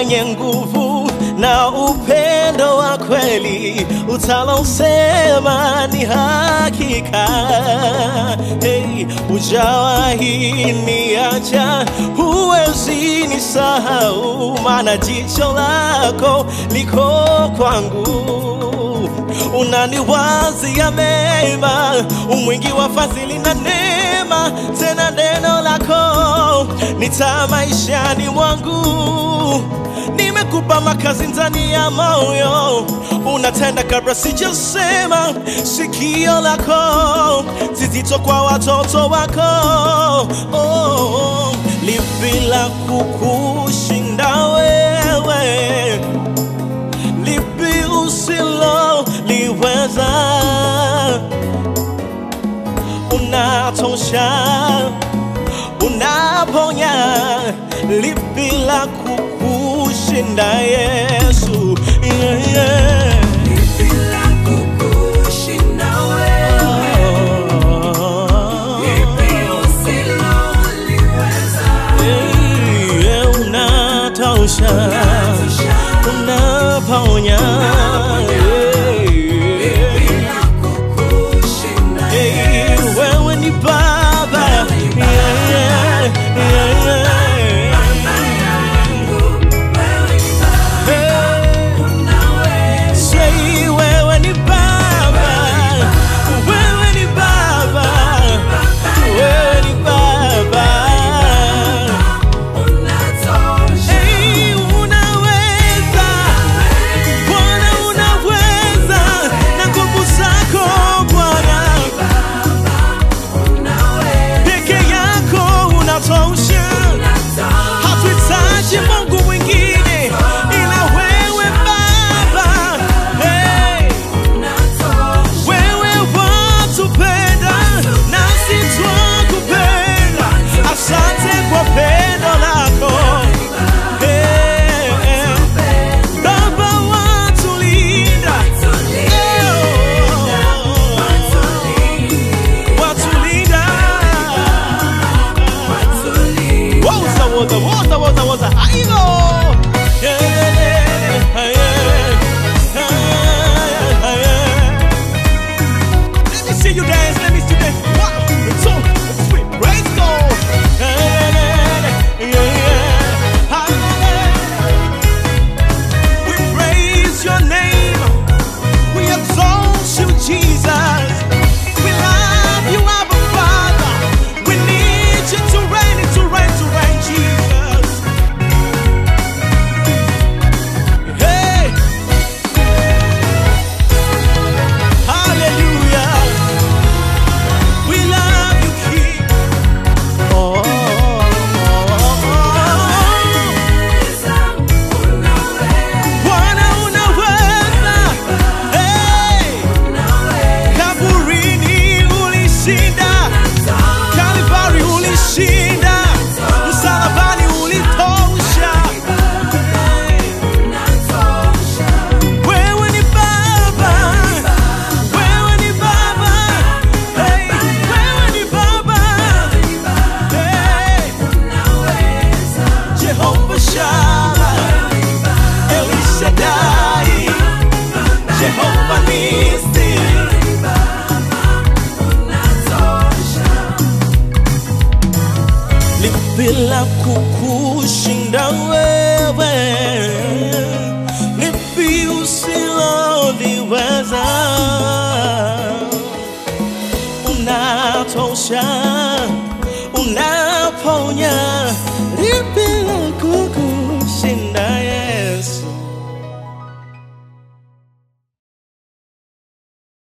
mwenye nguvu na upendo wa kweli, utalosema ni hakika. Hey, hujawahi niacha, huwezi nisahau, maana jicho lako liko kwangu. Unaniwazia mema, umwingi wa fadhili na neema, tena neno lako ni taa maishani mwangu. Nimekupa makazi ndani ya moyo, unatenda kabla sijasema. Sikio lako zizito kwa watoto wako. Oh, lipi la kukushinda wewe? Lipi usiloliweza? Unatosha, unaponya. Lipi la kukushinda Yesu? Yeah, yeah. Lipi la kukushinda wewe? Lipi usiloliweza? Yeah, unatosha, unaponya. Lipi la kukushinda Yesu? Wewe ni Baba. Bila kukushinda wewe, lipi usiloliweza? Unatosha, unaponya.